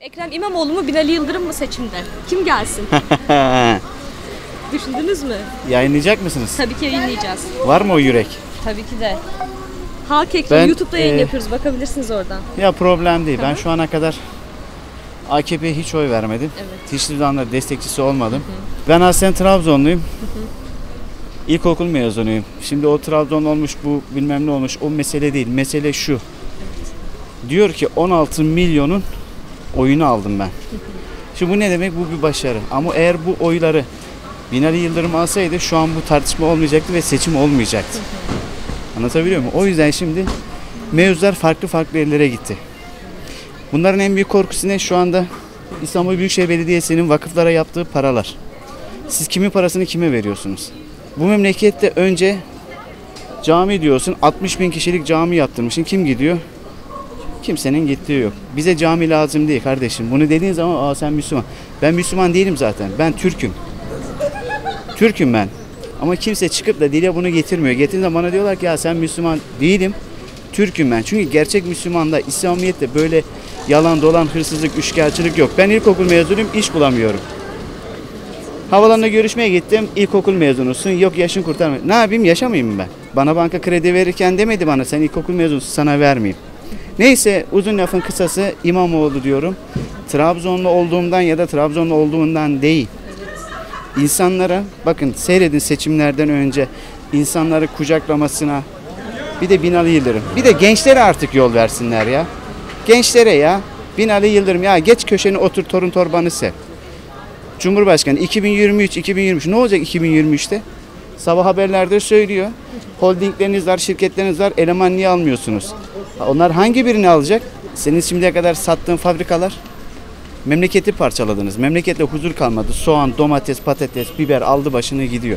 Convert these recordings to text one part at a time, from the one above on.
Ekrem İmamoğlu mu, Binali Yıldırım mı seçimde? Kim gelsin? Düşündünüz mü? Yayınlayacak mısınız? Tabii ki yayınlayacağız. Var mı o yürek? Tabii ki de. Halk Ekrem Ben, YouTube'da yayın yapıyoruz. Bakabilirsiniz oradan. Ya problem değil. Ben Hı hı. şu ana kadar AKP'ye hiç oy vermedim. Evet. Hiçbir zaman da destekçisi olmadım. Ben aslen Trabzonluyum. İlkokul mezunuyum. Şimdi o Trabzon olmuş, bu bilmem ne olmuş. O mesele değil. Mesele şu. Diyor ki 16 milyonun oyunu aldım ben. Şimdi bu ne demek? Bu bir başarı. Ama eğer bu oyları Binali Yıldırım alsaydı şu an bu tartışma olmayacaktı ve seçim olmayacaktı. Anlatabiliyor muyum? O yüzden şimdi mevzular farklı yerlere gitti. Bunların en büyük korkusu ne? Şu anda İstanbul Büyükşehir Belediyesi'nin vakıflara yaptığı paralar. Siz kimin parasını kime veriyorsunuz? Bu memlekette önce cami diyorsun, 60 bin kişilik cami yaptırmışsın. Kim gidiyor? Kimsenin gittiği yok. Bize cami lazım değil kardeşim. Bunu dediğin zaman sen Müslüman. Ben Müslüman değilim zaten. Ben Türk'üm. Türk'üm ben. Ama kimse çıkıp da dile bunu getirmiyor. Getirince bana diyorlar ki ya sen Müslüman değilim. Türk'üm ben. Çünkü gerçek Müslümanda, İslamiyet'te böyle yalan dolan, hırsızlık, üçkağıtçılık yok. Ben ilkokul mezunuyum, iş bulamıyorum. Havalarına görüşmeye gittim. İlkokul mezunusun. Yok yaşın kurtarmıyor. Ne yapayım? Yaşamayayım mı ben? Bana banka kredi verirken demedi bana sen ilkokul mezunusun sana vermeyeyim. Neyse uzun lafın kısası İmamoğlu diyorum. Trabzonlu olduğumdan ya da Trabzonlu olduğundan değil. İnsanlara bakın seyredin seçimlerden önce insanları kucaklamasına bir de Binali Yıldırım. Bir de gençlere artık yol versinler ya. Gençlere ya. Binali Yıldırım ya geç köşeni otur torun torbanı sev. Cumhurbaşkanı 2023 ne olacak 2023'te? Sabah haberlerde söylüyor. Holdingleriniz var, şirketleriniz var. Eleman niye almıyorsunuz? Onlar hangi birini alacak? Senin şimdiye kadar sattığın fabrikalar. Memleketi parçaladınız. Memlekette huzur kalmadı. Soğan, domates, patates, biber aldı başını gidiyor.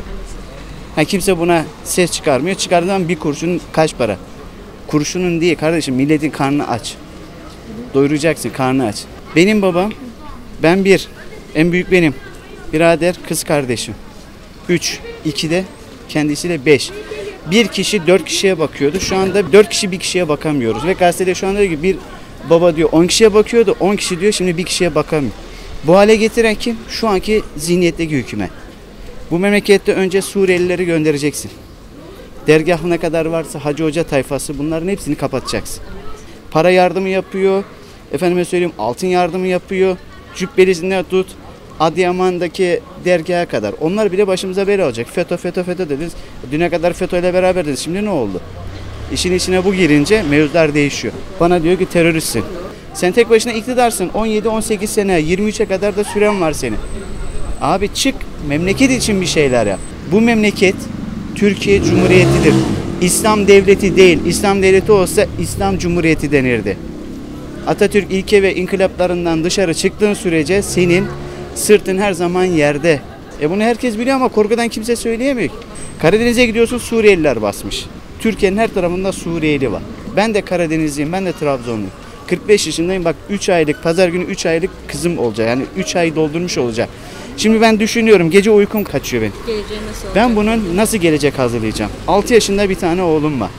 Kimse buna ses çıkarmıyor. Çıkardığından bir kurşunun kaç para? Kurşunun değil kardeşim. Milletin karnı aç. Doyuracaksın karnı aç. Benim babam, ben bir. En büyük benim. Birader, kız kardeşim. 3, 2 de kendisiyle 5. Bir kişi 4 kişiye bakıyordu. Şu anda 4 kişi bir kişiye bakamıyoruz. Ve gazetede şu anda diyor ki bir baba diyor 10 kişiye bakıyordu. 10 kişi diyor şimdi bir kişiye bakamıyor. Bu hale getiren kim? Şu anki zihniyetteki hükümet. Bu memlekette önce Suriyelileri göndereceksin. Dergah ne kadar varsa Hacı Hoca tayfası bunların hepsini kapatacaksın. Para yardımı yapıyor. Efendime söyleyeyim altın yardımı yapıyor. Cübbelisinden tut. Adıyaman'daki dergaha kadar. Onlar bile başımıza bela olacak. FETÖ dediniz. Düne kadar FETÖ ile beraberdiniz. Şimdi ne oldu? İşin içine bu girince mevzular değişiyor. Bana diyor ki teröristsin. Sen tek başına iktidarsın. 17-18 sene, 23'e kadar da süren var senin. Abi çık, memleket için bir şeyler yap. Bu memleket Türkiye Cumhuriyeti'dir. İslam devleti değil. İslam devleti olsa İslam Cumhuriyeti denirdi. Atatürk ilke ve inkılaplarından dışarı çıktığın sürece senin sırtın her zaman yerde. Bunu herkes biliyor ama korkudan kimse söyleyemiyor. Karadeniz'e gidiyorsun Suriyeliler basmış. Türkiye'nin her tarafında Suriyeli var. Ben de Karadenizliyim, ben de Trabzonluyum. 45 yaşındayım bak 3 aylık, pazar günü 3 aylık kızım olacak. Yani 3 ay doldurmuş olacak. Şimdi ben düşünüyorum, gece uykum kaçıyor benim. Geleceği nasıl olacak? Ben bunun nasıl gelecek hazırlayacağım? 6 yaşında bir tane oğlum var.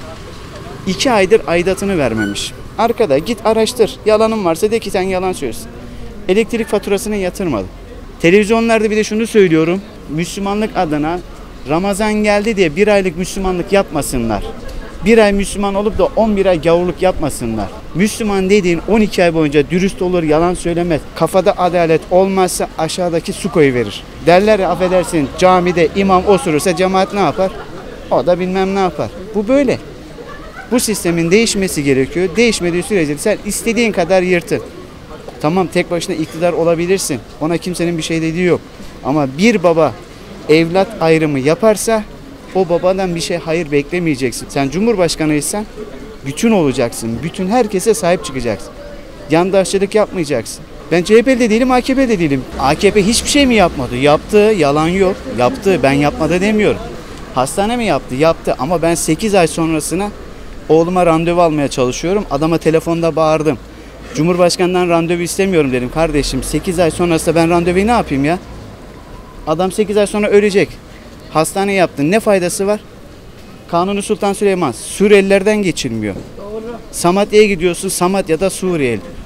2 aydır aidatını vermemiş. Arkada git araştır. Yalanın varsa de ki sen yalan söylüyorsun. Elektrik faturasını yatırmadı. Televizyonlarda bir de şunu söylüyorum. Müslümanlık adına Ramazan geldi diye 1 aylık Müslümanlık yapmasınlar. 1 ay Müslüman olup da 11 ay gavurluk yapmasınlar. Müslüman dediğin 12 ay boyunca dürüst olur, yalan söylemez. Kafada adalet olmazsa aşağıdaki su koyuverir. Derler ya affedersin camide imam osurursa cemaat ne yapar? O da bilmem ne yapar. Bu böyle. Bu sistemin değişmesi gerekiyor. Değişmediği sürece sen istediğin kadar yırtın. Tamam tek başına iktidar olabilirsin. Ona kimsenin bir şey dediği yok. Ama bir baba evlat ayrımı yaparsa o babadan bir şey hayır beklemeyeceksin. Sen Cumhurbaşkanıysan bütün olacaksın. Bütün herkese sahip çıkacaksın. Yandaşçılık yapmayacaksın. Ben CHP'li de değilim, AKP'li de değilim. AKP hiçbir şey mi yapmadı? Yaptı, yalan yok. Yaptı, ben yapmadı demiyorum. Hastane mi yaptı? Yaptı ama ben 8 ay sonrasına oğluma randevu almaya çalışıyorum. Adama telefonda bağırdım. Cumhurbaşkanından randevu istemiyorum dedim. Kardeşim 8 ay sonrasında ben randevuyu ne yapayım ya? Adam 8 ay sonra ölecek. Hastane yaptın. Ne faydası var? Kanuni Sultan Süleyman Suriyelilerden geçilmiyor. Doğru. Samatya'ya gidiyorsun. Samatya'da Suriyeli.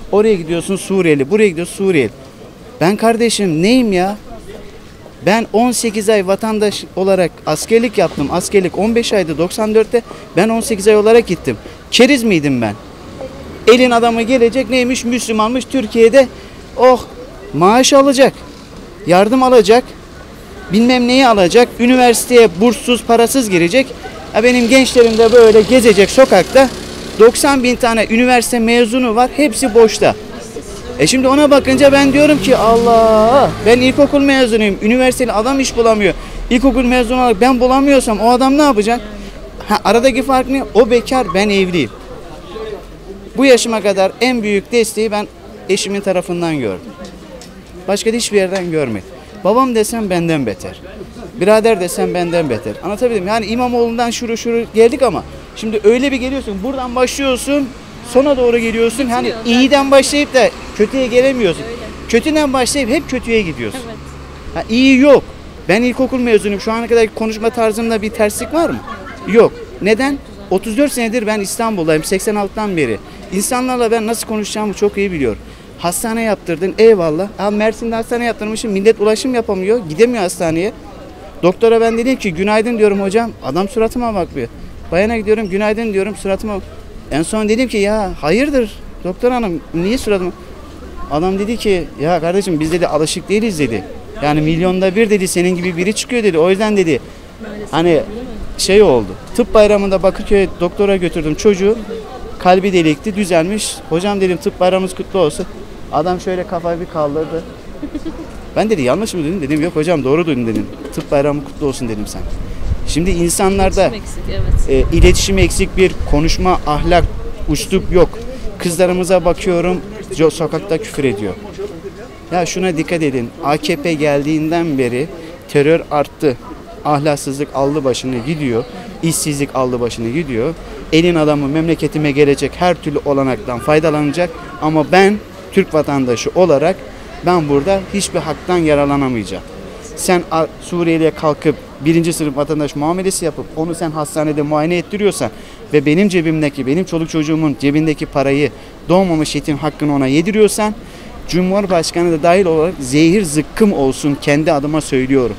Oraya gidiyorsun Suriyeli, buraya gidiyorsun Suriyeli. Ben kardeşim neyim ya? Ben 18 ay vatandaş olarak askerlik yaptım. Askerlik 15 aydı 94'te. Ben 18 ay olarak gittim. Keriz miydim ben? Elin adamı gelecek neymiş? Müslümanmış Türkiye'de. Oh maaş alacak. Yardım alacak. Bilmem neyi alacak. Üniversiteye burssuz parasız girecek. Benim gençlerim de böyle gezecek sokakta. 90 bin tane üniversite mezunu var. Hepsi boşta. Şimdi ona bakınca ben diyorum ki Allah, ben ilkokul mezunuyum. Üniversiteli adam iş bulamıyor. İlkokul mezunu olarak ben bulamıyorsam o adam ne yapacak? Aradaki fark ne? O bekar, ben evliyim. Bu yaşıma kadar en büyük desteği ben eşimin tarafından gördüm. Başka hiçbir yerden görmedim. Babam desem benden beter. Birader desem benden beter. Anlatabildim mi? Yani İmamoğlu'ndan şuru geldik ama şimdi öyle bir geliyorsun. Buradan başlıyorsun. Sona doğru geliyorsun. Hani iyiden başlayıp da kötüye gelemiyorsun. Öyle. Kötüden başlayıp hep kötüye gidiyorsun. Evet. İyi yok. Ben ilkokul mezunuyum. Şu ana kadar konuşma tarzımda bir terslik var mı? Yok. Neden? 34 senedir ben İstanbul'dayım. 86'dan beri. İnsanlarla ben nasıl konuşacağımı çok iyi biliyorum. Hastane yaptırdın. Eyvallah. Mersin'de hastane yaptırmışım. Millet ulaşım yapamıyor. Gidemiyor hastaneye. Doktora ben dedim ki günaydın diyorum hocam. Adam suratıma bakmıyor. Bayana gidiyorum günaydın diyorum suratıma. En son dedim ki ya hayırdır doktor hanım niye suratıma? Adam dedi ki ya kardeşim biz dedi alışık değiliz dedi. Yani milyonda bir dedi senin gibi biri çıkıyor dedi. O yüzden dedi hani şey oldu. Tıp bayramında Bakırköy'e doktora götürdüm çocuğu. Kalbi delikti düzelmiş. Hocam dedim tıp bayramımız kutlu olsun. Adam şöyle kafayı bir kaldırdı. Ben dedi yanlış mı dedim? Dedim yok hocam doğru duydun dedim. Tıp bayramı kutlu olsun dedim sen. Şimdi insanlarda İletişim eksik, evet. İletişim eksik bir konuşma, ahlak, üslup yok. Kızlarımıza bakıyorum sokakta küfür ediyor. Ya şuna dikkat edin. AKP geldiğinden beri terör arttı. Ahlaksızlık aldı başını gidiyor. İşsizlik aldı başını gidiyor. Elin adamı memleketime gelecek her türlü olanaktan faydalanacak. Ama ben Türk vatandaşı olarak ben burada hiçbir haktan yararlanamayacağım. Sen Suriyeli'ye kalkıp birinci sınıf vatandaş muamelesi yapıp onu sen hastanede muayene ettiriyorsan ve benim cebimdeki, benim çoluk çocuğumun cebindeki parayı doğmamış yetim hakkını ona yediriyorsan Cumhurbaşkanı da dahil olarak zehir zıkkım olsun kendi adıma söylüyorum.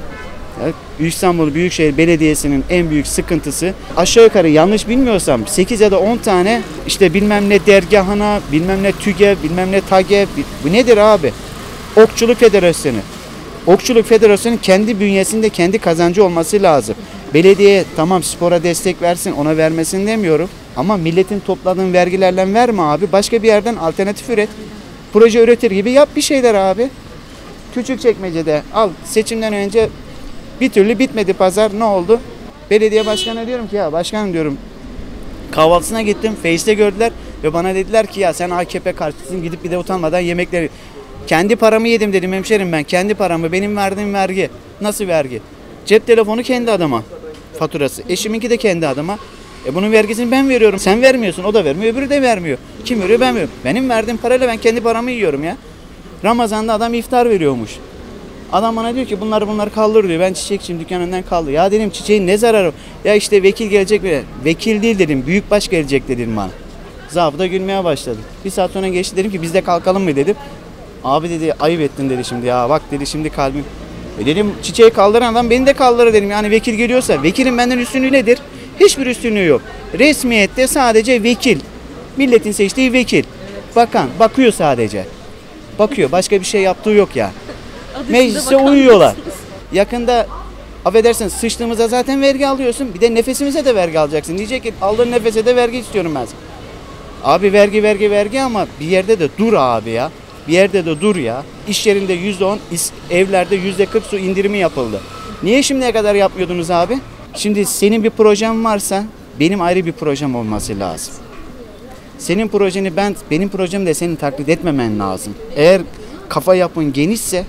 İstanbul Büyükşehir Belediyesi'nin en büyük sıkıntısı aşağı yukarı yanlış bilmiyorsam 8 ya da 10 tane işte bilmem ne dergahına, bilmem ne TÜGEV, bilmem ne TAGEV, bu nedir abi? Okçuluk Federasyonu. Okçuluk Federasyonu kendi bünyesinde kendi kazancı olması lazım. Belediye tamam spora destek versin ona vermesin demiyorum. Ama milletin topladığın vergilerle verme abi. Başka bir yerden alternatif üret. Proje üretir gibi yap bir şeyler abi. Küçükçekmece'de al seçimden önce bir türlü bitmedi pazar ne oldu? Belediye başkanına diyorum ki ya başkanım diyorum kahvaltısına gittim Face'te gördüler ve bana dediler ki ya sen AKP karşısın gidip bir de utanmadan yemekleri. Kendi paramı yedim dedim hemşerim ben. Kendi paramı benim verdiğim vergi. Nasıl vergi? Cep telefonu kendi adıma faturası. Eşiminki de kendi adıma. Bunun vergisini ben veriyorum. Sen vermiyorsun o da vermiyor öbürü de vermiyor. Kim veriyor ben veriyorum. Benim verdiğim parayla ben kendi paramı yiyorum ya. Ramazan'da adam iftar veriyormuş. Adam bana diyor ki bunları kaldır diyor. Ben çiçekçiyim dükkanından kaldı. Ya dedim çiçeğin ne zararı? Ya işte vekil gelecek mi? Vekil değil dedim. Büyükbaş gelecek dedim bana. Zabıta gülmeye başladı. Bir saat sonra geçti dedim ki biz de kalkalım mı dedim. Abi dedi ayıp ettin dedi şimdi ya bak dedi şimdi kalbim. Dedim çiçeği kaldıran adam beni de kaldırır dedim. Yani vekil geliyorsa vekilin benden üstünlüğü nedir? Hiçbir üstünlüğü yok. Resmiyette sadece vekil. Milletin seçtiği vekil. Bakan bakıyor sadece. Bakıyor başka bir şey yaptığı yok ya. Meclise uyuyorlar. Yakında affedersin sıçtığımızda zaten vergi alıyorsun. Bir de nefesimize de vergi alacaksın. Diyecek ki aldığın nefese de vergi istiyorum ben. Abi vergi ama bir yerde de dur abi ya. Bir yerde de dur ya. İş yerinde %10, evlerde %40 su indirimi yapıldı. Niye şimdiye kadar yapmıyordunuz abi? Şimdi senin bir projen varsa benim ayrı bir projem olması lazım. Senin projeni benim projemi de senin taklit etmemen lazım. Eğer kafa yapın genişse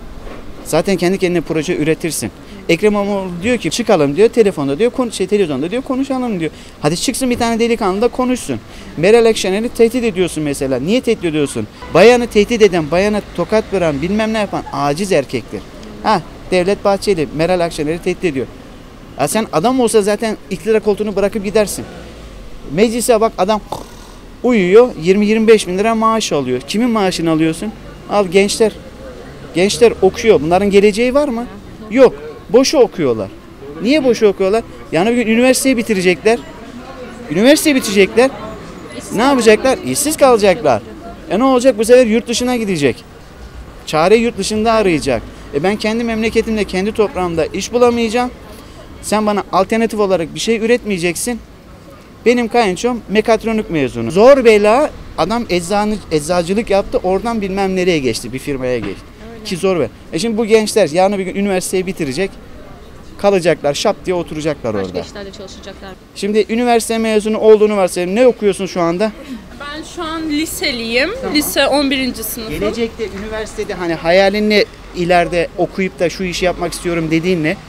zaten kendi kendine proje üretirsin. Ekrem İmamoğlu diyor ki çıkalım diyor telefonda diyor televizyonda diyor konuşalım diyor. Hadi çıksın bir tane delikanlı da konuşsun. Meral Akşener'i tehdit ediyorsun mesela. Niye tehdit ediyorsun? Bayanı tehdit eden, bayana tokat vuran, bilmem ne yapan aciz erkektir. Devlet Bahçeli Meral Akşener'i tehdit ediyor. Sen adam olsa zaten iktidar koltuğunu bırakıp gidersin. Meclise bak adam Uyuyor 20-25 bin lira maaş alıyor. Kimin maaşını alıyorsun? Al gençler. Gençler okuyor. Bunların geleceği var mı? Yok. Boşu okuyorlar. Niye boşu okuyorlar? Yani bir gün üniversiteyi bitirecekler. Üniversiteyi bitirecekler. Ne yapacaklar? İşsiz kalacaklar. Ne olacak? Bu sefer yurt dışına gidecek. Çare yurt dışında arayacak. Ben kendi memleketimde, kendi toprağımda iş bulamayacağım. Sen bana alternatif olarak bir şey üretmeyeceksin. Benim kayınçom mekatronik mezunu. Zor bela adam eczacılık yaptı. Oradan bilmem nereye geçti. Bir firmaya geçti. Öyle. Ki zor bela. Şimdi bu gençler yarın bir gün üniversiteyi bitirecek. Kalacaklar. Şap diye oturacaklar orada. Başka işlerde çalışacaklar. Şimdi üniversite mezunu olduğunu varsayalım. Ne okuyorsun şu anda? Ben şu an liseliyim. Tamam. Lise 11. sınıfım. Gelecekte üniversitede hani hayalin ne, ileride okuyup da şu işi yapmak istiyorum dediğin ne?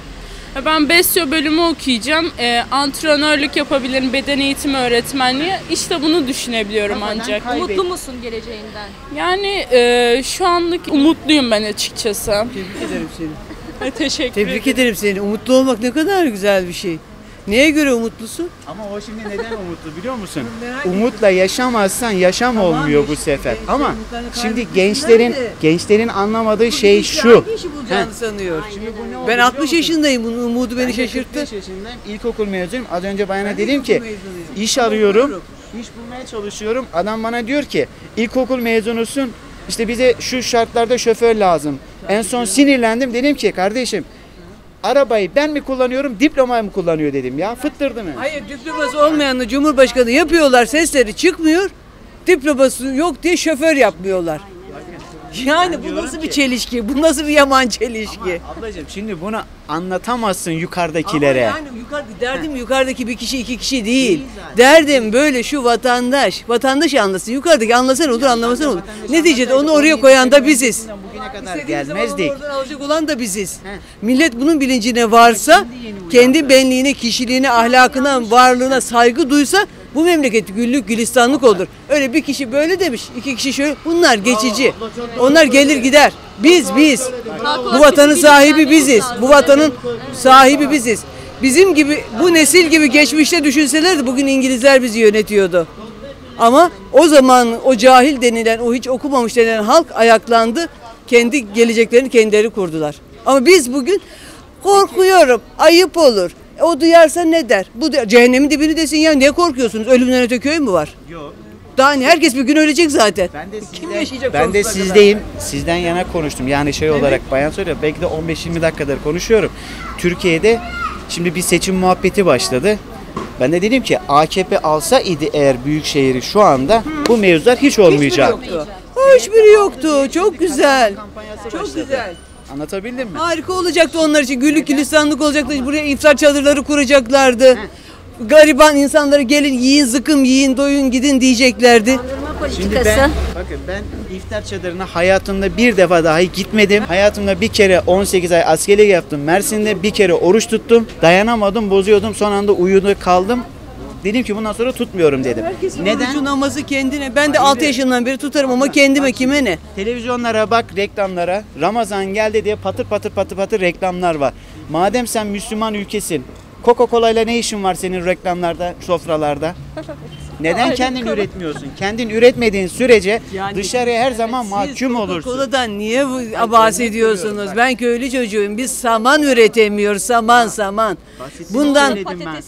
Ben Besyo bölümü okuyacağım. Antrenörlük yapabilirim, beden eğitimi öğretmenliği. İşte bunu düşünebiliyorum ancak. Mutlu musun geleceğinden? Yani şu anlık umutluyum ben açıkçası. Tebrik ederim seni. Teşekkür Tebrik ederim seni. Umutlu olmak ne kadar güzel bir şey. Neye göre umutlusun? Ama o şimdi neden umutlu biliyor musun? Umutla yaşamazsan yaşam olmuyor bu sefer. Ama şimdi gençlerin anlamadığı şey şu. Hangi işi bulacağını sanıyor. Ben 60 yaşındayım. Bunun umudu beni şaşırttı. 45 yaşındayım. İlkokul mezunuyum. Az önce bayana dedim ki iş arıyorum. İş bulmaya çalışıyorum. Adam bana diyor ki ilkokul mezunusun. İşte bize şu şartlarda şoför lazım. En son sinirlendim. Dedim ki kardeşim arabayı ben mi kullanıyorum, diplomayı mı kullanıyor dedim ya. Fıttırdı mı? Hayır, diploması olmayanla Cumhurbaşkanı yapıyorlar, sesleri çıkmıyor. Diploması yok diye şoför yapmıyorlar. Yani bu nasıl bir çelişki? Bu nasıl bir yaman çelişki? Ablacığım şimdi bunu anlatamazsın yukarıdakilere. Ama yani derdim yukarıdaki bir kişi iki kişi değil. Derdim böyle şu vatandaş anlasın. Yukarıdaki anlasan olur, anlamasan olur. Neticede onu oraya koyan da biziz. Bugüne kadar İstediğimiz zaman gelmezdik. oradan alacak olan da biziz. Millet bunun bilincine varsa, kendi benliğine, kişiliğine, ahlakına, varlığına saygı duysa bu memleket güllük gülistanlık olur. Öyle bir kişi böyle demiş, iki kişi şöyle. Bunlar geçici. Onlar gelir gider. Biz. Bu vatanın sahibi biziz. Bu vatanın sahibi biziz. Bizim gibi, bu nesil gibi geçmişte düşünselerdi bugün İngilizler bizi yönetiyordu. Ama o zaman o cahil denilen, o hiç okumamış denilen halk ayaklandı. Kendi geleceklerini kendileri kurdular. Ama biz bugün korkuyorum, ayıp olur. O duyarsa ne der? Bu cehennemin dibini desin ya, niye korkuyorsunuz? Ölümden öte köy mü var? Yok. Daha ne? Herkes bir gün ölecek zaten. Kim yaşayacak? Ben de sizdeyim. Sizden yana konuştum. Yani şey olarak bayan söylüyor. Belki de 15-20 dakikadır konuşuyorum. Türkiye'de şimdi bir seçim muhabbeti başladı. Ben de dedim ki AKP alsa idi eğer Büyükşehir'i şu anda bu mevzular hiç olmayacak. Hiçbiri yoktu. Çok güzel. Çok güzel. Anlatabildim mi? Harika olacaktı onlar için. Güllük gülistanlık olacaktı. Buraya iftar çadırları kuracaklardı. Gariban insanları gelin yiyin, zıkım yiyin, doyun gidin diyeceklerdi. Şimdi ben iftar çadırına hayatımda bir defa dahi gitmedim. Hayatımda bir kere 18 ay askerlik yaptım. Mersin'de bir kere oruç tuttum. Dayanamadım, bozuyordum. Son anda uyudu kaldım. Dedim ki bundan sonra tutmuyorum dedim. Neden? Orucu namazı kendine. Ben de 6 yaşından beri tutarım ama kendime kime ne? Televizyonlara bak, reklamlara. Ramazan geldi diye patır patır reklamlar var. Madem sen Müslüman ülkesin, Coca-Cola ile ne işin var senin reklamlarda, sofralarda? Neden kendin üretmiyorsun? Kendin üretmediğin sürece dışarıya her zaman mahkum olursun. Coca-Cola'dan niye bahsediyorsunuz? Ben köylü çocuğuyum. Biz saman üretemiyoruz. Saman. Bundan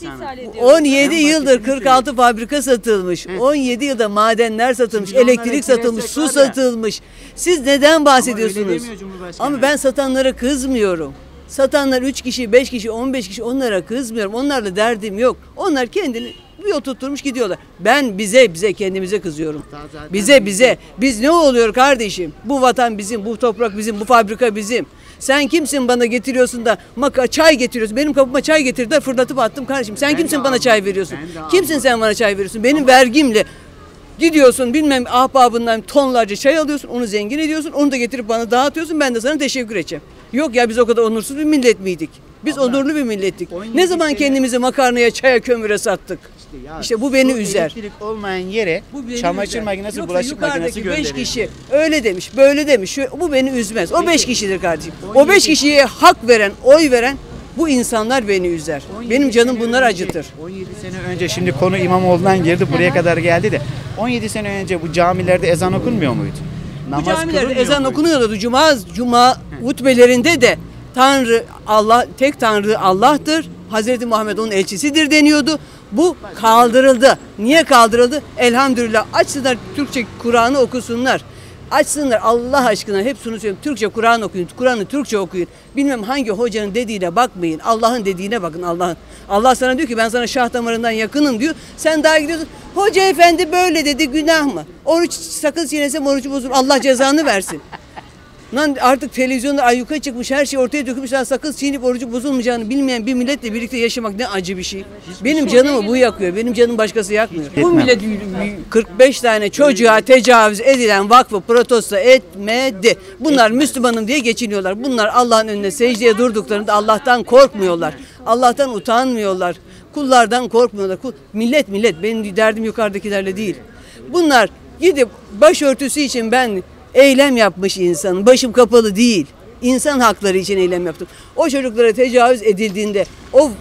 17 yıldır 46 fabrika satılmış. 17 yılda madenler satılmış, elektrik satılmış, su satılmış. Siz neden bahsediyorsunuz? Ama ben satanlara kızmıyorum. Satanlar 3 kişi, 5 kişi, 15 kişi onlara kızmıyorum. Onlarla derdim yok. Onlar kendini bir oturtmuş gidiyorlar. Ben bize kendimize kızıyorum. Bize. Biz ne oluyor kardeşim? Bu vatan bizim, bu toprak bizim, bu fabrika bizim. Sen kimsin bana getiriyorsun da çay getiriyorsun. Benim kapıma çay getirdiler, fırlatıp attım kardeşim. Sen kimsin bana çay veriyorsun? Kimsin sen bana çay veriyorsun? Benim vergimle gidiyorsun bilmem ahbabından tonlarca çay alıyorsun, onu zengin ediyorsun, onu da getirip bana dağıtıyorsun, ben de sana teşekkür edeceğim. Yok ya, biz o kadar onursuz bir millet miydik? Biz onurlu bir millettik. Ne zaman kendimizi makarnaya, çaya, kömüre sattık? İşte bu beni üzer. Elektrik olmayan yere çamaşır makinesi, bulaşık makinesi gönderiyor. 5 kişi öyle demiş, böyle demiş. Bu beni üzmez. O 5 kişidir kardeşim. O 5 kişiye hak veren, oy veren Bu insanlar beni üzer. 17 Benim canım sene bunları önce- acıtır. 17 sene önce, şimdi konu İmamoğlu'ndan girdi buraya kadar geldi de 17 sene önce bu camilerde ezan okunmuyor muydu? Bu Namaz camilerde kılınmıyor ezan muydu? okunuyordu. Cuma hutbelerinde de Tanrı Allah, tek Tanrı Allah'tır. Hazreti Muhammed onun elçisidir deniyordu. Bu kaldırıldı. Niye kaldırıldı? Elhamdülillah. Açsınlar Türkçe Kur'an'ı okusunlar. Açsınlar Allah aşkına, hep şunu söylüyorum. Türkçe Kur'an okuyun. Kur'an'ı Türkçe okuyun. Bilmem hangi hocanın dediğine bakmayın. Allah'ın dediğine bakın, Allah'ın. Allah sana diyor ki ben sana şah damarından yakınım diyor. Sen daha gidiyorsun. Hoca efendi böyle dedi, günah mı? Oruç sakız çiğnesem orucu bozulur. Allah cezanı versin. Lan artık televizyonda ayyuka çıkmış, her şey ortaya dökülmüş. Sakız çiğneyip orucu bozulmayacağını bilmeyen bir milletle birlikte yaşamak ne acı bir şey. Benim canımı bu yakıyor. Benim canım başkası yakmıyor. Bu etmem. millet 45 tane çocuğa tecavüz edilen vakfı protesto etmedi. Bunlar Müslümanım diye geçiniyorlar. Bunlar Allah'ın önüne secdeye durduklarında Allah'tan korkmuyorlar. Allah'tan utanmıyorlar. Kullardan korkmuyorlar. Millet. Benim derdim yukarıdakilerle değil. Bunlar gidip başörtüsü için ben eylem yapmış insanım. Başım kapalı değil. İnsan hakları için eylem yaptım. O çocuklara tecavüz edildiğinde o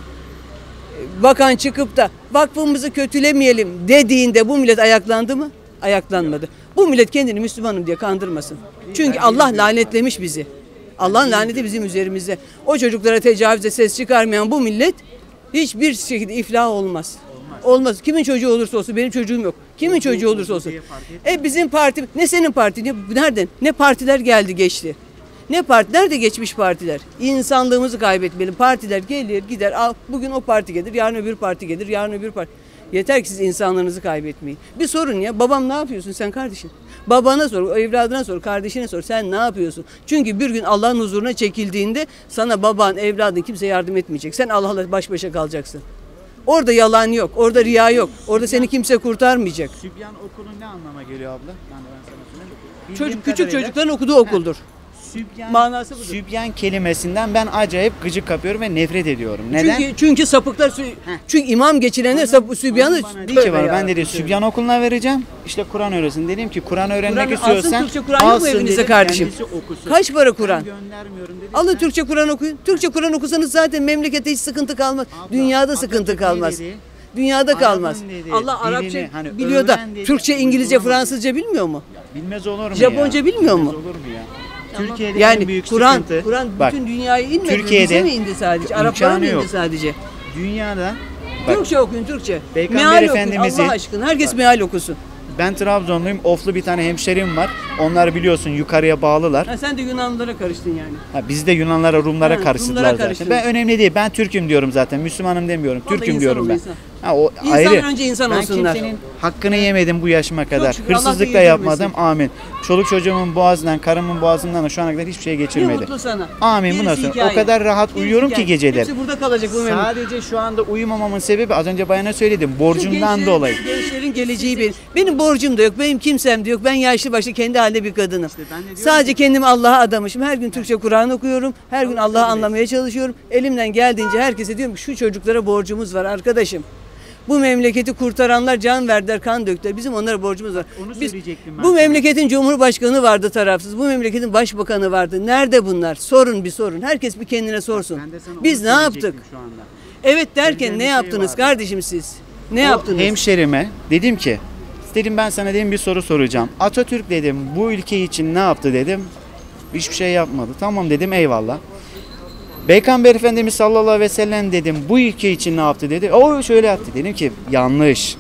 bakan çıkıp da vakfımızı kötülemeyelim dediğinde bu millet ayaklandı mı? Ayaklanmadı. Bu millet kendini Müslümanım diye kandırmasın. Çünkü Allah lanetlemiş bizi. Allah'ın laneti bizim üzerimizde. O çocuklara tecavüze ses çıkarmayan bu millet hiçbir şekilde iflah olmaz. Olmaz. Kimin çocuğu olursa olsun, benim çocuğum yok. Kimin çocuğu olursa olsun. Bizim parti, ne senin parti, nereden? Ne partiler geldi geçti. Ne parti, nerede geçmiş partiler? İnsanlığımızı kaybetmeyelim. Partiler gelir gider. Bugün o parti gelir, yarın öbür parti gelir, yarın öbür parti. Yeter ki siz insanlarınızı kaybetmeyin. Bir sorun ya. Babam ne yapıyorsun sen kardeşin? Babana sor, evladına sor, kardeşine sor. Sen ne yapıyorsun? Çünkü bir gün Allah'ın huzuruna çekildiğinde sana baban, evladın kimse yardım etmeyecek. Sen Allah'la baş başa kalacaksın. Orada yalan yok, orada riya yok. Orada seni kimse kurtarmayacak. Sübyan okulu ne anlama geliyor abla? Yani ben sana söyleyeyim. Küçük Bildiğim kadarıyla çocukların okuduğu okuldur. Sübyan, Manası budur. Sübyan kelimesinden ben acayip gıcık kapıyorum ve nefret ediyorum. Neden? Çünkü sapıklar, çünkü imam geçilenler sübyanı Bana dedi ki bana, ben dedi Sübyan okuluna vereceğim. İşte Kur'an öğrensin. Dedim ki Kur'an öğrenmek Kur'an, istiyorsan alsın Türkçe Kur'an yok mu evinizde dedim, kardeşim? kendisi okusun. Kaç para Kur'an? Ben göndermiyorum dedim. Alın Sen- Türkçe Kur'an okuyun. Türkçe Kur'an okusanız zaten memlekette hiç sıkıntı kalmaz. Abla, Dünyada sıkıntı Atatürk kalmaz. ne dedi? Dünyada kalmaz. Arap'ın dedi, Allah dilini Arapça hani biliyor da öğren dedi, Türkçe, İngilizce, uygulama. Fransızca bilmiyor mu? Bilmez olur mu Japonca ya? bilmiyor mu? Bilmez olur mu ya? Türkiye'de en Yani büyük Kur'an sıkıntı. Kur'an Bak, bütün dünyaya inmedi. Türkiye'de Bize mi indi sadece? Araplara mı imkanı indi yok. sadece? dünyada bak, Türkçe okuyun Türkçe. Peygamber Meal okuyun Efendimiz'i- Allah aşkına. Herkes meal okusun. ben Trabzonluyum. Oflu bir tane hemşerim var. Onlar biliyorsun yukarıya bağlılar. Ha, sen de Yunanlılara karıştın yani. Ha, biz de Yunanlara, Rumlara Ha, karıştılar Rumlara zaten. karıştınız. Ben önemli değil. Ben Türk'üm diyorum zaten. Müslümanım demiyorum. Vallahi Türk'üm insan diyorum ol, ben. insan. Ha, o İnsan ayrı. önce insan ben olsunlar. kimsenin hakkını yemedim bu yaşıma kadar. şükür, Allah da Hırsızlık da yedirmesin. yapmadım. Amin. Çoluk çocuğumun boğazından, karımın boğazından da şu ana kadar hiçbir şey Ne geçirmedi. mutlu sana. Amin. Gerisi Bundan sonra hikaye. o kadar rahat Gerisi uyuyorum ki hikaye. geceler. Hepsi burada kalacak bu memleket. Sadece şu anda uyumamamın sebebi az önce bayana söyledim. Borcumdan dolayı. Gençlerin geleceği benim. Benim borcum da yok, benim kimsem de yok. Ben yaşlı başlı kendi halde bir kadınım. ben de diyorum Sadece kendimi Allah'a adamışım. Her gün Türkçe Kur'an okuyorum. Her gün Allah'ı anlamaya çalışıyorum. Elimden geldiğince herkese diyorum ki şu çocuklara borcumuz var arkadaşım. Bu memleketi kurtaranlar can verdiler, kan döktüler. Bizim onlara borcumuz var. Onu Biz, söyleyecektim ben bu sana. memleketin cumhurbaşkanı vardı tarafsız. Bu memleketin başbakanı vardı. Nerede bunlar? Sorun bir sorun. Herkes bir kendine sorsun. Ben de sana Biz onu ne yaptık? söyleyecektim şu anda. Evet derken Söyleyeceğim ne bir şey yaptınız vardı. kardeşim siz? Ne O yaptınız? hemşerime dedim ki ben sana dedim bir soru soracağım. Atatürk dedim bu ülke için ne yaptı dedim. Hiçbir şey yapmadı. Tamam dedim eyvallah. Peygamber Efendimiz sallallahu aleyhi ve sellem dedim bu ülke için ne yaptı dedi. O şöyle yaptı dedim ki yanlış.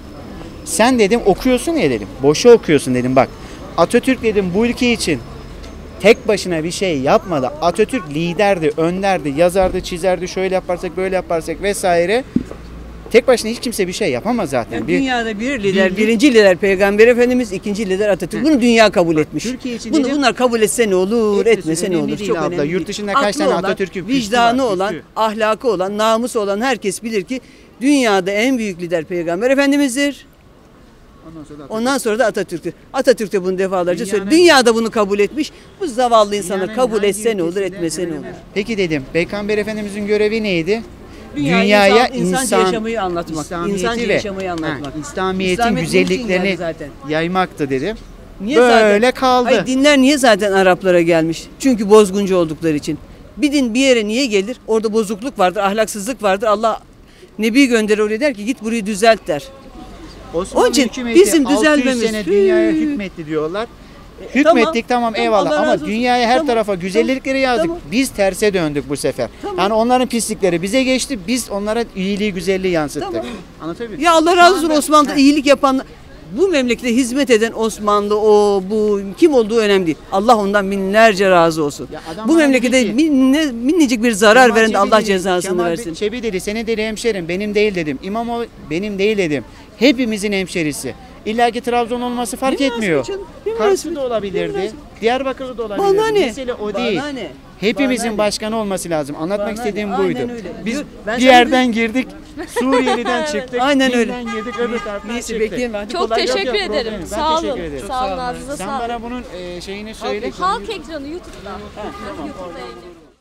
Sen dedim okuyorsun ya dedim. Boşa okuyorsun dedim bak. Atatürk dedim bu ülke için tek başına bir şey yapmadı. Atatürk liderdi, önderdi, yazardı, çizerdi. Şöyle yaparsak böyle yaparsak vesaire. Tek başına hiç kimse bir şey yapamaz zaten. Yani Bir- dünyada bir lider, birlik- birinci lider Peygamber Efendimiz, ikinci lider Atatürk. Bunu dünya kabul etmiş. Türkiye için Bunu dedim- bunlar kabul etse ne olur, Etmese etmese ne önemli olur. değil Çok abla. önemli. Yurt değil. dışında kaç Aklı tane olan, Atatürk'ün püstü vicdanı var, olan, püstü. ahlakı olan, namusu olan herkes bilir ki dünyada en büyük lider Peygamber Efendimiz'dir. Ondan sonra da Atatürk'tür. Atatürk de bunu defalarca söyledi. Dünyada bunu kabul etmiş. Bu zavallı insanlar Dünyanın kabul hangi etse ne olur, ülkesinde etmese ne hemen olur. hemen. Peki dedim Peygamber Efendimizin görevi neydi? Dünyaya insanca yaşamayı anlatmak. İslamiyeti İnsanca ve- yaşamayı anlatmak. İslamiyet'in İslamiyet bunun için güzelliklerini geldi zaten. yaymaktı dedim. Niye Böyle kaldı. Hayır, dinler niye zaten Araplara gelmiş? Çünkü bozguncu oldukları için. Bir din bir yere niye gelir? Orada bozukluk vardır, ahlaksızlık vardır. Allah Nebi gönderir oraya, der ki git burayı düzelt der. Osmanlı Onun için hükümeti bizim 600 düzelmemiz- sene dünyaya hükmetti diyorlar. Hükmettik tamam eyvallah Allah ama razı olsun. dünyaya her Tamam, tarafa güzellikleri yazdık. tamam. Biz terse döndük bu sefer. Tamam. Yani onların pislikleri bize geçti. Biz onlara iyiliği, güzelliği yansıttık. Tamam. Anlatabiliyor muyum? Ya Allah razı olsun, Şu anda- Osmanlı'da iyilik yapan, bu memlekete hizmet eden Osmanlı, o bu kim olduğu önemli değil. Allah ondan binlerce razı olsun. Ya adam Bu bana memlekete dedi ki- minicik bir zarar Kemal veren de Allah Çebi dedi, cezasını Kemal versin. Çebi dedi, seni dedi hemşerim, benim değil dedim. İmamoğlu benim değil dedim. Hepimizin hemşerisi. İlla ki Trabzon olması fark Ne etmiyor. münasebet canım, ne Karşı münasebet, da ne olabilirdi. münasebet. Diyarbakır'da da olabilirdi. Bana ne? Mesele o Bana değil. ne? Hepimizin Bana ne? başkanı olması lazım. Anlatmak Bana ne? istediğim Aynen buydu. öyle. Biz Ben bir sana yerden girdik. Suriyeli'den çıktık. Aynen öyle. Çin'den girdik, öbür taraftan Neyse çıktık. bekleyin, hadi Çok kolay gelsin. teşekkür yok, ederim. problem. Ben Sağ olun. teşekkür ederim. Sağ olun ağzınıza Sen sağlık. bana bunun şeyini söyle. Halk ekranı YouTube'da. YouTube'da yayınlıyoruz.